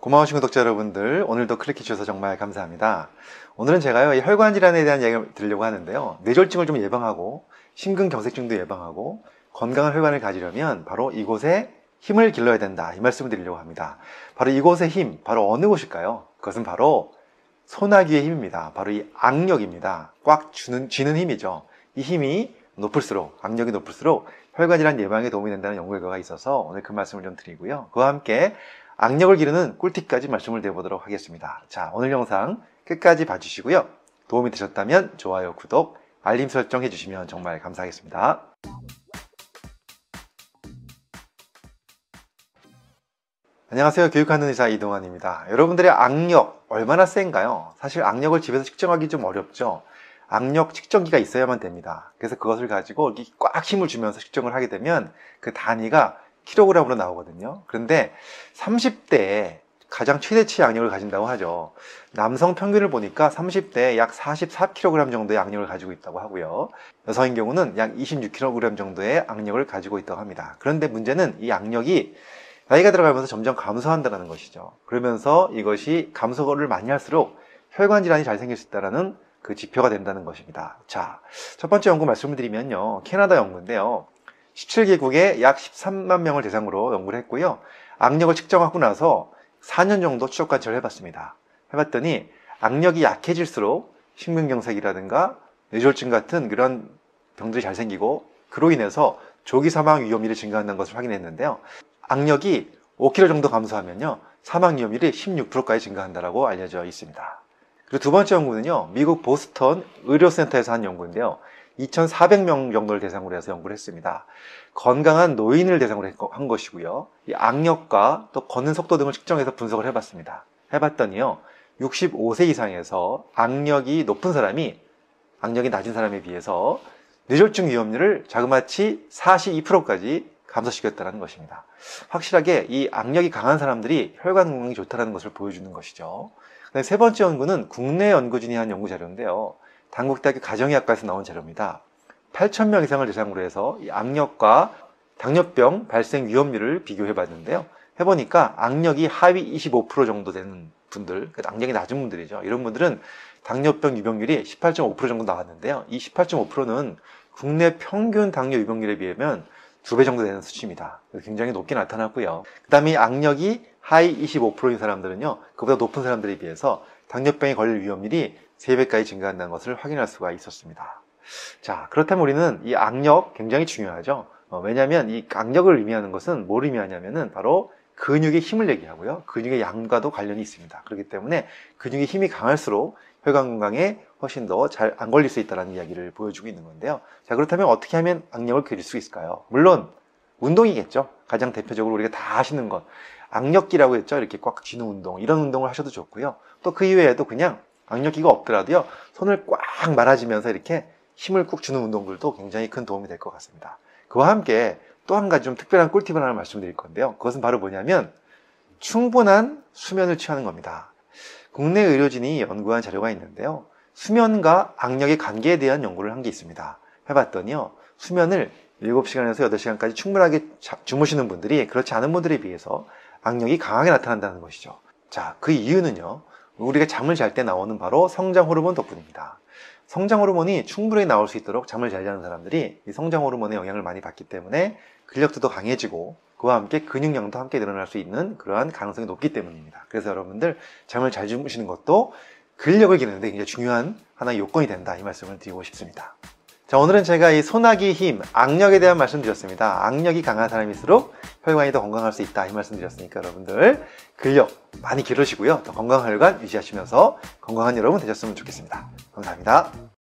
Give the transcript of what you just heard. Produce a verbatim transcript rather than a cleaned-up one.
고마우신 구독자 여러분들, 오늘도 클릭해 주셔서 정말 감사합니다. 오늘은 제가요, 이 혈관 질환에 대한 이야기를 드리려고 하는데요. 뇌졸중을 좀 예방하고 심근경색증도 예방하고 건강한 혈관을 가지려면 바로 이곳에 힘을 길러야 된다, 이 말씀을 드리려고 합니다. 바로 이곳의 힘, 바로 어느 곳일까요? 그것은 바로 소나기의 힘입니다. 바로 이 악력입니다. 꽉 쥐는, 쥐는 힘이죠. 이 힘이 높을수록, 악력이 높을수록 혈관 질환 예방에 도움이 된다는 연구 결과가 있어서 오늘 그 말씀을 좀 드리고요. 그와 함께 악력을 기르는 꿀팁까지 말씀을 드려보도록 하겠습니다. 자, 오늘 영상 끝까지 봐주시고요. 도움이 되셨다면 좋아요, 구독, 알림 설정 해주시면 정말 감사하겠습니다. 안녕하세요. 교육하는 의사 이동환입니다. 여러분들의 악력 얼마나 센가요? 사실 악력을 집에서 측정하기 좀 어렵죠. 악력 측정기가 있어야만 됩니다. 그래서 그것을 가지고 이렇게 꽉 힘을 주면서 측정을 하게 되면 그 단위가 킬로그램으로 나오거든요. 그런데 삼십 대에 가장 최대치의 악력을 가진다고 하죠. 남성 평균을 보니까 삼십 대에 약 사십사 킬로그램 정도의 악력을 가지고 있다고 하고요. 여성인 경우는 약 이십육 킬로그램 정도의 악력을 가지고 있다고 합니다. 그런데 문제는 이 악력이 나이가 들어가면서 점점 감소한다는 것이죠. 그러면서 이것이 감소를 많이 할수록 혈관 질환이 잘 생길 수 있다는 그 지표가 된다는 것입니다. 자, 첫 번째 연구 말씀을 드리면요. 캐나다 연구인데요. 십칠 개국에 약 십삼만 명을 대상으로 연구를 했고요. 악력을 측정하고 나서 사 년 정도 추적 관찰을 해봤습니다. 해봤더니 악력이 약해질수록 심근경색이라든가 뇌졸중 같은 그런 병들이 잘 생기고 그로 인해서 조기 사망 위험률이 증가한다는 것을 확인했는데요. 악력이 오 킬로그램 정도 감소하면요, 사망 위험률이 십육 퍼센트까지 증가한다고 알려져 있습니다. 그리고 두 번째 연구는요, 미국 보스턴 의료센터에서 한 연구인데요. 이천사백 명 정도를 대상으로 해서 연구를 했습니다. 건강한 노인을 대상으로 한 것이고요. 이 악력과 또 걷는 속도 등을 측정해서 분석을 해봤습니다. 해봤더니요, 육십오 세 이상에서 악력이 높은 사람이 악력이 낮은 사람에 비해서 뇌졸중 위험률을 자그마치 사십이 퍼센트까지 감소시켰다는 것입니다. 확실하게 이 악력이 강한 사람들이 혈관 건강이 좋다는 것을 보여주는 것이죠. 세 번째 연구는 국내 연구진이 한 연구 자료인데요. 단국대학교 가정의학과에서 나온 자료입니다. 팔천 명 이상을 대상으로 해서 이 악력과 당뇨병 발생 위험률을 비교해 봤는데요. 해보니까 악력이 하위 이십오 퍼센트 정도 되는 분들, 악력이 낮은 분들이죠. 이런 분들은 당뇨병 유병률이 십팔 점 오 퍼센트 정도 나왔는데요. 이 십팔 점 오 퍼센트는 국내 평균 당뇨 유병률에 비하면 두 배 정도 되는 수치입니다. 굉장히 높게 나타났고요. 그 다음에 악력이 하위 이십오 퍼센트인 사람들은요, 그보다 높은 사람들에 비해서 당뇨병에 걸릴 위험률이 세 배까지 증가한다는 것을 확인할 수가 있었습니다. 자, 그렇다면 우리는 이 악력 굉장히 중요하죠. 어, 왜냐하면 이 악력을 의미하는 것은 뭘 의미하냐면은 바로 근육의 힘을 얘기하고요. 근육의 양과도 관련이 있습니다. 그렇기 때문에 근육의 힘이 강할수록 혈관 건강에 훨씬 더 잘 안 걸릴 수 있다는 이야기를 보여주고 있는 건데요. 자, 그렇다면 어떻게 하면 악력을 기를 수 있을까요? 물론 운동이겠죠. 가장 대표적으로 우리가 다 하시는 것, 악력기라고 했죠. 이렇게 꽉 쥐는 운동, 이런 운동을 하셔도 좋고요. 또 그 이외에도 그냥 악력기가 없더라도요, 손을 꽉 말아주면서 이렇게 힘을 꾹 주는 운동들도 굉장히 큰 도움이 될 것 같습니다. 그와 함께 또 한 가지 좀 특별한 꿀팁을 하나 말씀드릴 건데요. 그것은 바로 뭐냐면 충분한 수면을 취하는 겁니다. 국내 의료진이 연구한 자료가 있는데요. 수면과 악력의 관계에 대한 연구를 한 게 있습니다. 해봤더니요, 수면을 일곱 시간에서 여덟 시간까지 충분하게 주무시는 분들이 그렇지 않은 분들에 비해서 악력이 강하게 나타난다는 것이죠. 자, 그 이유는요, 우리가 잠을 잘 때 나오는 바로 성장 호르몬 덕분입니다. 성장 호르몬이 충분히 나올 수 있도록 잠을 잘 자는 사람들이 이 성장 호르몬의 영향을 많이 받기 때문에 근력도 더 강해지고 그와 함께 근육량도 함께 늘어날 수 있는 그러한 가능성이 높기 때문입니다. 그래서 여러분들 잠을 잘 주무시는 것도 근력을 기르는데 굉장히 중요한 하나의 요건이 된다, 이 말씀을 드리고 싶습니다. 자, 오늘은 제가 이 소나기 힘, 악력에 대한 말씀 드렸습니다. 악력이 강한 사람일수록 혈관이 더 건강할 수 있다, 이 말씀 드렸으니까 여러분들 근력 많이 기르시고요. 더 건강한 혈관 유지하시면서 건강한 여러분 되셨으면 좋겠습니다. 감사합니다.